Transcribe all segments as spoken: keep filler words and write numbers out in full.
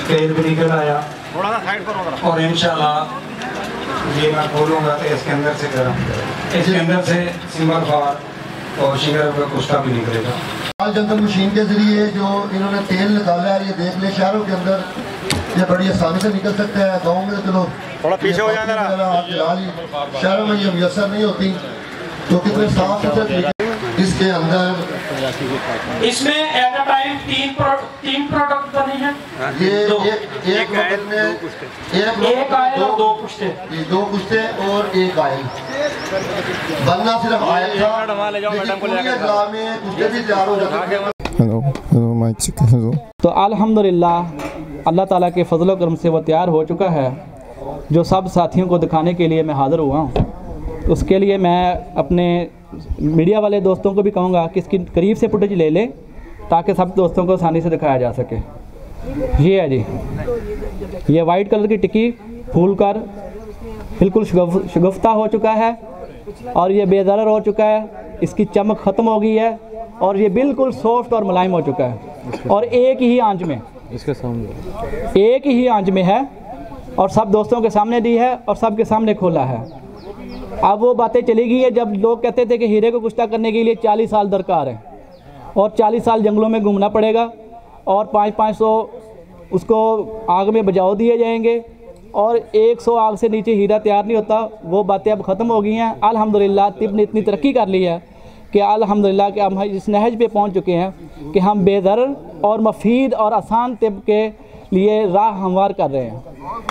तेल भी निकल आया और इंशाल्लाह ये मैं खोलूँगा तो इसके अंदर से गर्म इसके अंदर से सिंबल फार और शिगर का कुश्ता भी निकलेगा। लाल जंतल मशीन के जरिए जो इन्होंने तेल निकाला है, ये देख ले शहरों के अंदर ये बड़ी आसानी से निकल सकता है। गाँव में चलो थोड़ा पीछे हो जाए शहरों में ये मुयसर नहीं होती, तो कितने साफ सुथरे इसके अंदर इसमें एट अ टाइम तीन प्रो, तीन प्रोडक्ट बने हैं। ये दो, एक एक आयल में एक एक आयल और दो पुश्ते, ये दो पुश्ते और एक आयल बनना सिर्फ आयल था, लेकिन पूरी अजला में पुश्ते भी तैयार हो जाते हैं। Hello hello mike check hello. तो अल्हम्दुलिल्लाह अल्लाह ताला के फजल करम से वो तैयार हो चुका है, जो सब साथियों को दिखाने के लिए मैं हाज़िर हुआ हूँ। उसके लिए मैं अपने मीडिया वाले दोस्तों को भी कहूँगा कि इसकी करीब से फुटेज ले लें ताकि सब दोस्तों को आसानी से दिखाया जा सके। ये है जी, ये वाइट कलर की टिक्की फूल कर बिल्कुल शगुफ्ता हो चुका है और ये बेज़रर हो चुका है, इसकी चमक ख़त्म हो गई है और ये बिल्कुल सॉफ्ट और मुलायम हो चुका है और एक ही आंच में इसके सामने एक ही आंच में है और सब दोस्तों के सामने दी है और सब के सामने खोला है। अब वो बातें चली गई है जब लोग कहते थे कि हीरे को कुश्ता करने के लिए चालीस साल दरकार है और चालीस साल जंगलों में घूमना पड़ेगा और पाँच पाँच सौ उसको आग में बुझाओ दिए जाएंगे और एक सौ आग से नीचे हीरा तैयार नहीं होता। वो बातें अब ख़त्म हो गई हैं। अल्हम्दुलिल्लाह तिब ने इतनी तरक्की कर ली है कि अल्हम्दुलिल्लाह कि हम इस नहज पे पहुंच चुके हैं कि हम बेदर और मफीद और आसान तिब के लिए राह हमवार कर रहे हैं।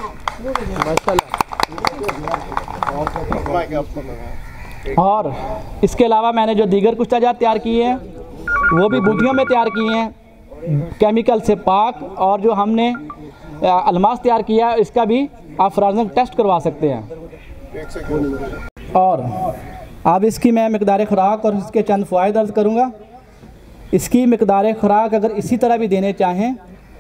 और इसके अलावा मैंने जो दीगर कुश्ताजात तैयार किए हैं वो भी बूटियों में तैयार किए हैं, केमिकल से पाक, और जो हमने अलमास तैयार किया है इसका भी आप फॉरेंसिक टेस्ट करवा सकते हैं। और अब इसकी मैं मिकदार खुराक और इसके चंद फ़वाइद अर्ज़ करूँगा। इसकी मिकदार खुराक अगर इसी तरह भी देने चाहें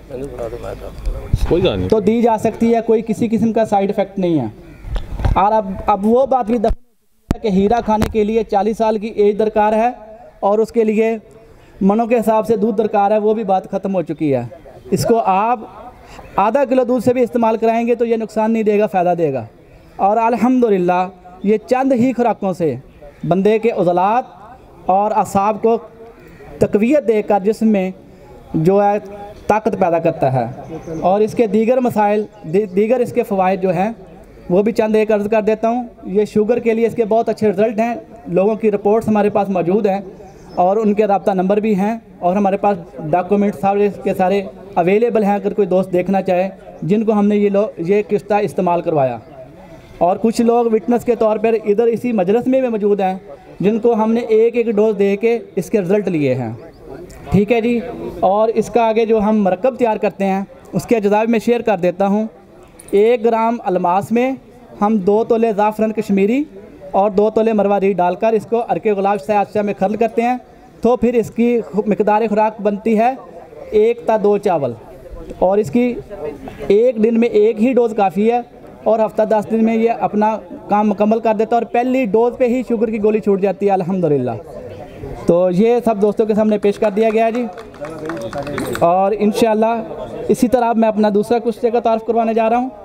कोई तो दी जा सकती है, कोई किसी किस्म का साइड इफ़ेक्ट नहीं है। और अब अब वो बात भी दफन हो चुकी है कि हीरा खाने के लिए चालीस साल की एज दरकार है और उसके लिए मनों के हिसाब से दूध दरकार है, वो भी बात ख़त्म हो चुकी है। इसको आप आधा किलो दूध से भी इस्तेमाल कराएंगे तो ये नुकसान नहीं देगा, फ़ायदा देगा। और अल्हम्दुलिल्लाह ये चंद ही खुराकों से बंदे के उज़लात और असाब को तक़वियत देकर जिस्म में जो है ताकत पैदा करता है। और इसके दीगर मसाइल दी, दीगर इसके फ़वाइद जो हैं वो भी चंद एक अर्ज़ कर देता हूँ। ये शुगर के लिए इसके बहुत अच्छे रिज़ल्ट हैं, लोगों की रिपोर्ट्स हमारे पास मौजूद हैं और उनके रब्ता नंबर भी हैं और हमारे पास डॉक्यूमेंट सारे के सारे अवेलेबल हैं अगर कोई दोस्त देखना चाहे, जिनको हमने ये लो ये किस्ता इस्तेमाल करवाया। और कुछ लोग विटनेस के तौर पर इधर इसी मजलिस में भी मौजूद हैं जिनको हमने एक एक डोज दे के इसके रिज़ल्ट लिए हैं। ठीक है जी। और इसका आगे जो हम मरकब तैयार करते हैं उसके अज्जा में शेयर कर देता हूँ। एक ग्राम अलमास में हम दो तोले ज़ाफ़रान कश्मीरी और दो तोले मरवारी डालकर इसको अरके गुलाब से अच्छा में खर्ल करते हैं, तो फिर इसकी मिकदार खुराक बनती है एक ता दो चावल। और इसकी एक दिन में एक ही डोज़ काफ़ी है और हफ्ता दस दिन में ये अपना काम मुकम्मल कर देता है और पहली डोज़ पे ही शुगर की गोली छूट जाती है अल्हम्दुलिल्लाह। तो ये सब दोस्तों के सामने पेश कर दिया गया है जी। और इंशाअल्लाह इसी तरह मैं अपना दूसरा कुश्ते का तारफ़ करवाने जा रहा हूँ।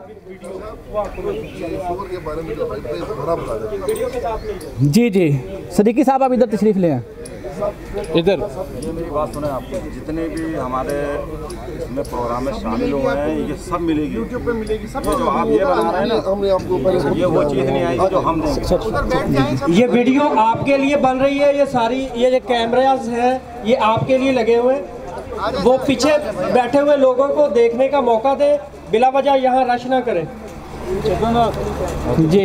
जी जी सदीकी साहब आप इधर तशरीफ़ ले हैं। इधर मेरी बात सुने आप, जितने भी हमारे इसमें प्रोग्राम में शामिल हुए हैं ये सब मिलेगी यूट्यूब पे मिलेगी सब। जो आप ये बना रहे हैं ना हमने आपको ये वो चीज़ नहीं आई जो हम देंगे। ये वीडियो आपके लिए बन रही है, ये सारी ये जो कैमरास हैं ये आपके लिए लगे हुए, वो पीछे बैठे हुए लोगों को देखने का मौका दे, बिला वजह यहाँ रश ना करें जी।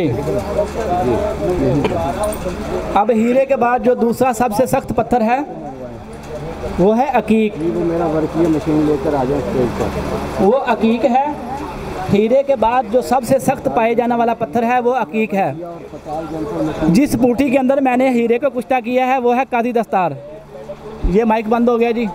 अब हीरे के बाद जो दूसरा सबसे सख्त पत्थर है वो है अकीक। मेरा वर्क ये मशीन लेकर आ जाए स्टेज पर। वो अकीक है। हीरे के बाद जो सबसे सख्त पाए जाने वाला पत्थर है वो अकीक है। जिस बूटी के अंदर मैंने हीरे को कुश्ता किया है वो है कादी दस्तार। ये माइक बंद हो गया जी।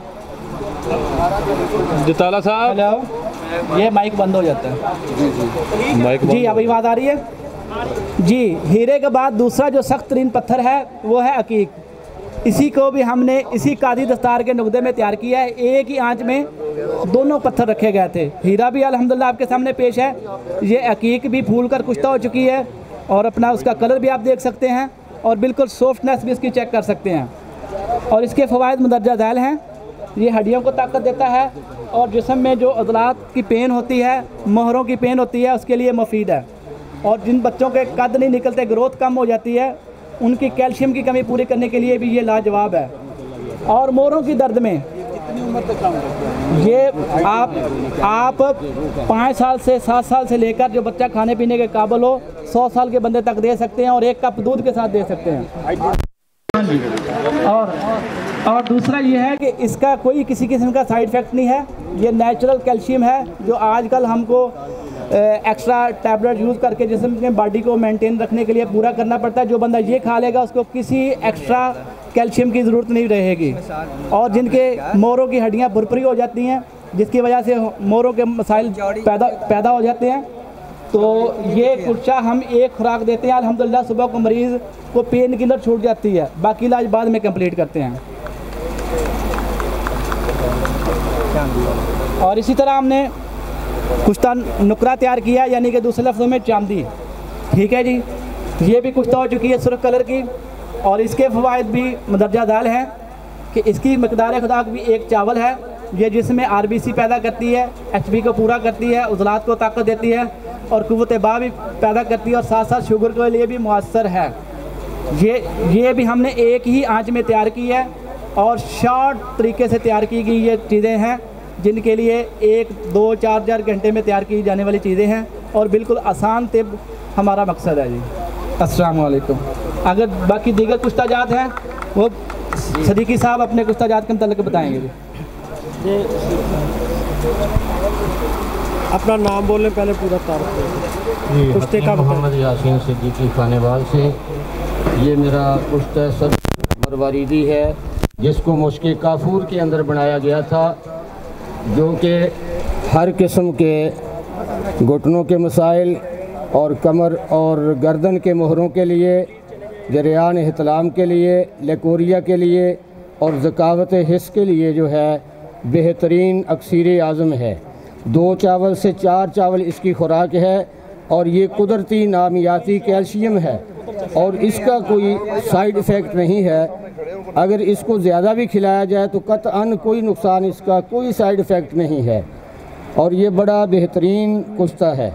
जिताला साहब हेलो, ये माइक बंद हो जाता है जी जी माइक जी। अभी बात आ रही है जी। हीरे के बाद दूसरा जो सख्त तरीन पत्थर है वो है अकीक। इसी को भी हमने इसी कादी दस्तार के नुकदे में तैयार किया है। एक ही आंच में दोनों पत्थर रखे गए थे। हीरा भी अल्हम्दुलिल्लाह आपके सामने पेश है। ये अकीक भी फूल कर कुश्ता हो चुकी है और अपना उसका कलर भी आप देख सकते हैं और बिल्कुल सॉफ्टनेस भी इसकी चेक कर सकते हैं। और इसके फ़वाइद मुदर्जा झैल हैं। ये हड्डियों को ताकत देता है और जिस्म में जो अज़लात की पेन होती है, मोहरों की पेन होती है, उसके लिए मुफीद है। और जिन बच्चों के कद नहीं निकलते, ग्रोथ कम हो जाती है, उनकी कैल्शियम की कमी पूरी करने के लिए भी ये लाजवाब है। और मोहरों की दर्द में ये आप आप पाँच साल से सात साल से लेकर जो बच्चा खाने पीने के काबिल हो, सौ साल के बंदे तक दे सकते हैं और एक कप दूध के साथ दे सकते हैं। और और दूसरा ये है कि इसका कोई किसी किस्म का साइड इफ़ेक्ट नहीं है। ये नेचुरल कैल्शियम है जो आजकल हमको एक्स्ट्रा टैबलेट यूज़ करके जिस्म के बॉडी को मेंटेन रखने के लिए पूरा करना पड़ता है। जो बंदा ये खा लेगा उसको किसी एक्स्ट्रा कैल्शियम की ज़रूरत नहीं रहेगी। और जिनके मोरों की हड्डियाँ भुरभुरी हो जाती हैं, जिसकी वजह से मोरों के मसाइल पैदा पैदा हो जाते हैं, तो ये कुल्चा हम एक खुराक देते हैं। अल्हम्दुलिल्लाह सुबह को मरीज़ को पेन किलर छूट जाती है, बाकी इलाज बाद में कंप्लीट करते हैं। और इसी तरह हमने कुश्ता नुकरा तैयार किया, यानी कि दूसरे लफ्ज़ों में चांदी। ठीक है जी, ये भी कुश्ता हो चुकी है सुर्ख कलर की। और इसके फ़वाइद भी मदरजा दाल हैं कि इसकी मकदार खुराक भी एक चावल है। ये जिसमें आर बी सी पैदा करती है, एच बी को पूरा करती है, उज़लात को ताकत देती है और क़ुव्वत बा भी पैदा करती है और साथ साथ शुगर के लिए भी मुअस्सर है। ये ये भी हमने एक ही आंच में तैयार की है और शॉर्ट तरीके से तैयार की गई ये चीज़ें हैं, जिनके लिए एक दो चार चार घंटे में तैयार की जाने वाली चीज़ें हैं और बिल्कुल आसान तिब हमारा मकसद है जी। अस्सलाम वालेकुम। अगर बाकी दीगर कुश्ताजात हैं वो सदीकी साहब अपने कुश्ताजात के मतलब बताएंगे जी। अपना नाम बोलें पहले पूरा तारुफ कुश्ते का। मोहम्मद यासीन सिद्दीकी खानेवाल से। ये मेरा कुश्ता सद मरवारीदी है जिसको मुश्क काफूर के अंदर बनाया गया था, जो कि हर किस्म के घुटनों के मसाइल और कमर और गर्दन के मोहरों के लिए, जरियान एहतलाम के लिए, लेकोरिया के लिए और ज़कावत हिस्स के लिए जो है बेहतरीन अक्सीर आज़म है। दो चावल से चार चावल इसकी खुराक है और ये कुदरती नामियाती कैल्शियम है और इसका कोई साइड इफ़ेक्ट नहीं है। अगर इसको ज़्यादा भी खिलाया जाए तो कतअन कोई नुकसान, इसका कोई साइड इफ़ेक्ट नहीं है और ये बड़ा बेहतरीन कुश्ता है।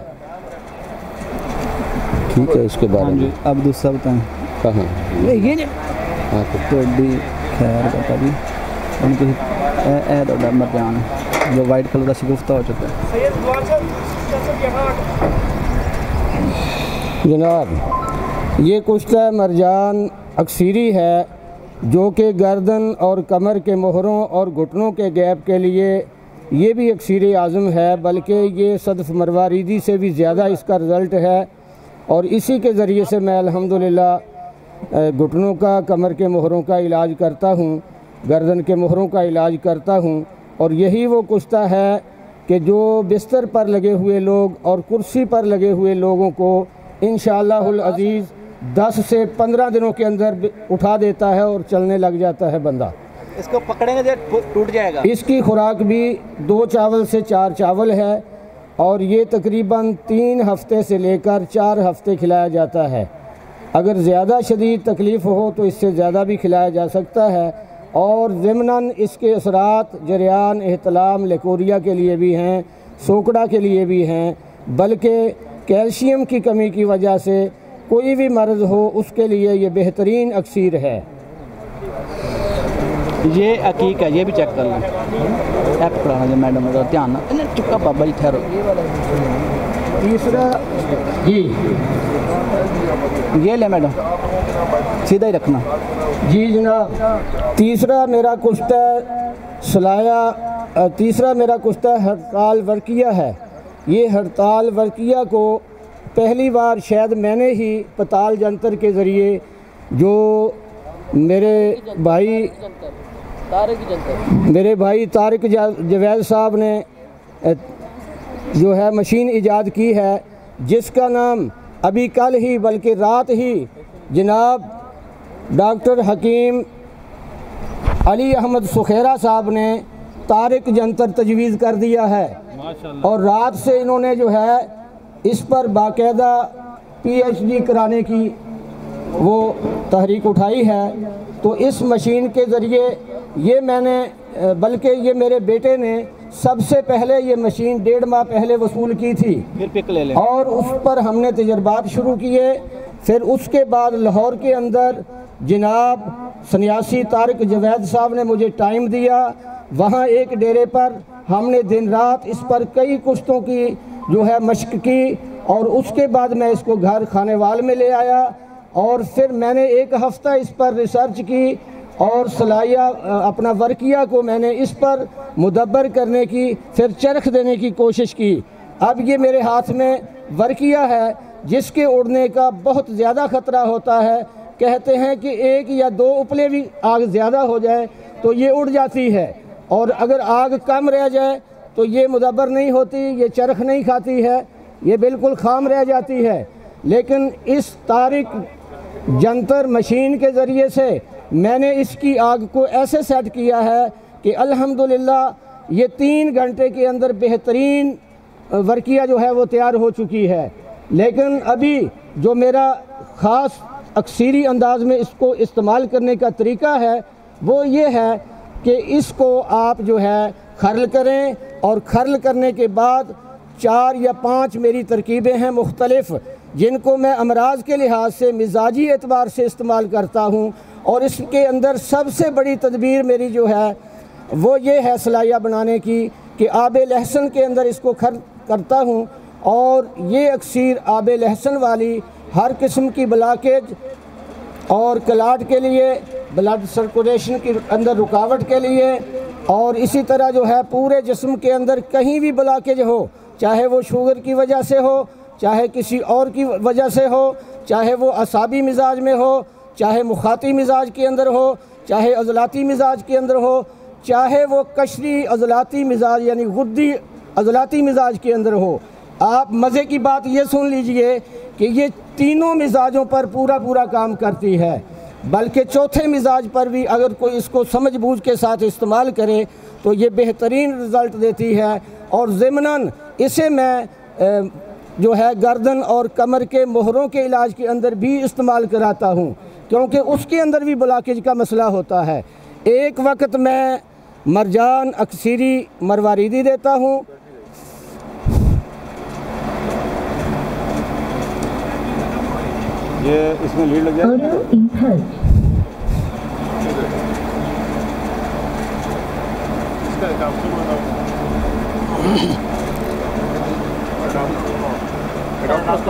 ठीक है, इसके बारे में अब दूसरा बताएँ। कहाँ ये हाँ तो खैर बता दी उनकी मरजान जो वाइट कलर का शगुफ्ता हो चुका है। जनाब, ये कुश्ता मरजान अक्सीरी है जो कि गर्दन और कमर के मोहरों और घुटनों के गैप के लिए ये भी अक्सीर आज़म है, बल्कि ये सदफ मरवारीदी से भी ज़्यादा इसका रिज़ल्ट है। और इसी के ज़रिए से मैं अल्हम्दुलिल्लाह घुटनों का, कमर के मोहरों का इलाज करता हूँ, गर्दन के मोहरों का इलाज करता हूँ। और यही वो कुश्ता है कि जो बिस्तर पर लगे हुए लोग और कुर्सी पर लगे हुए लोगों को इंशाअल्लाहुल अज़ीज़ दस से पंद्रह दिनों के अंदर उठा देता है और चलने लग जाता है बंदा। इसको पकड़ेंगे तो टूट जाएगा। इसकी खुराक भी दो चावल से चार चावल है और ये तकरीबन तीन हफ्ते से लेकर चार हफ्ते खिलाया जाता है। अगर ज़्यादा शदीद तकलीफ़ हो तो इससे ज़्यादा भी खिलाया जा सकता है। और ज़िमनन इसके असरात जरियान एहतलाम लेकोरिया के लिए भी हैं, सोकड़ा के लिए भी हैं, बल्कि कैल्शियम की कमी की वजह से कोई भी मर्ज़ हो उसके लिए ये बेहतरीन अक्सीर है। ये अकीक है, ये भी चेक कर लें। ऐप पढ़ाना जो मैडम का ध्यान ना चुका बाबा जी ठहरो। तीसरा जी ये ले मैडम, सीधा ही रखना जी जनाब। तीसरा मेरा कुश्ता सलाया तीसरा मेरा कुश्ता हड़ताल वर्किया है। ये हड़ताल वर्किया को पहली बार शायद मैंने ही पताल जंतर के ज़रिए, जो मेरे भाई मेरे भाई तारिक जवैद साहब ने जो है मशीन ईजाद की है, जिसका नाम अभी कल ही बल्कि रात ही जनाब डॉक्टर हकीम अली अहमद सुखेरा साहब ने तारिक जंतर तजवीज़ कर दिया है और रात से इन्होंने जो है इस पर बाकायदा पीएचडी कराने की वो तहरीक उठाई है। तो इस मशीन के ज़रिए ये मैंने बल्कि ये मेरे बेटे ने सबसे पहले ये मशीन डेढ़ माह पहले वसूल की थी, फिर पिक ले लें और उस पर हमने तजर्बात शुरू किए। फिर उसके बाद लाहौर के अंदर जनाब सन्यासी तारिक जवैद साहब ने मुझे टाइम दिया। वहाँ एक डेरे पर हमने दिन रात इस पर कई कुश्तों की जो है मशक की, और उसके बाद मैं इसको घर खानेवाल में ले आया और फिर मैंने एक हफ़्ता इस पर रिसर्च की और सलाहिया अपना वर्किया को मैंने इस पर मुदब्बर करने की, फिर चरख देने की कोशिश की। अब ये मेरे हाथ में वर्किया है जिसके उड़ने का बहुत ज़्यादा ख़तरा होता है। कहते हैं कि एक या दो उपले भी आग ज़्यादा हो जाए तो ये उड़ जाती है, और अगर आग कम रह जाए तो ये मुदब्बर नहीं होती, ये चरख नहीं खाती है, ये बिल्कुल खाम रह जाती है। लेकिन इस तारिक जंतर मशीन के ज़रिए से मैंने इसकी आग को ऐसे सेट किया है कि अल्हम्दुलिल्लाह ये तीन घंटे के अंदर बेहतरीन वर्किया जो है वो तैयार हो चुकी है। लेकिन अभी जो मेरा ख़ास अक्सरी अंदाज में इसको इस्तेमाल करने का तरीका है वो ये है कि इसको आप जो है खर्ल करें, और खर्ल करने के बाद चार या पाँच मेरी तरकीबें हैं मुख्तलिफ़, जिनको मैं अमराज के लिहाज से मिजाजी एतबार से इस्तेमाल करता हूँ। और इसके अंदर सबसे बड़ी तदबीर मेरी जो है वो ये है सलाइया बनाने की कि आब लहसुन के अंदर इसको खर्ल करता हूँ, और ये अक्सर आब लहसुन वाली हर किस्म की ब्लॉकेज और क्लाट के लिए, ब्लड सर्कुलेशन के अंदर रुकावट के लिए, और इसी तरह जो है पूरे जिस्म के अंदर कहीं भी ब्लॉकेज हो, चाहे वो शुगर की वजह से हो, चाहे किसी और की वजह से हो, चाहे वो असाबी मिजाज में हो, चाहे मुखाती मिजाज के अंदर हो, चाहे अज़लाती मिजाज के अंदर हो, चाहे वो कशरी अज़लाती मिजाज यानी गुद्दी अज़लाती मिजाज के अंदर हो। आप मज़े की बात ये सुन लीजिए कि ये तीनों मिजाजों पर पूरा पूरा काम करती है, बल्कि चौथे मिजाज पर भी अगर कोई इसको समझ बूझ के साथ इस्तेमाल करे तो ये बेहतरीन रिज़ल्ट देती है। और ज़िमनन इसे मैं जो है गर्दन और कमर के मोहरों के इलाज के अंदर भी इस्तेमाल कराता हूँ, क्योंकि उसके अंदर भी ब्लॉकेज का मसला होता है। एक वक्त मैं मरजान अक्सरी मरवारीदी देता हूँ, ये इसमें लीड लग जाएगा।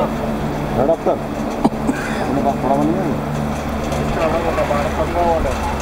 हेड अफ्तर अपने पास थोड़ा बनी है।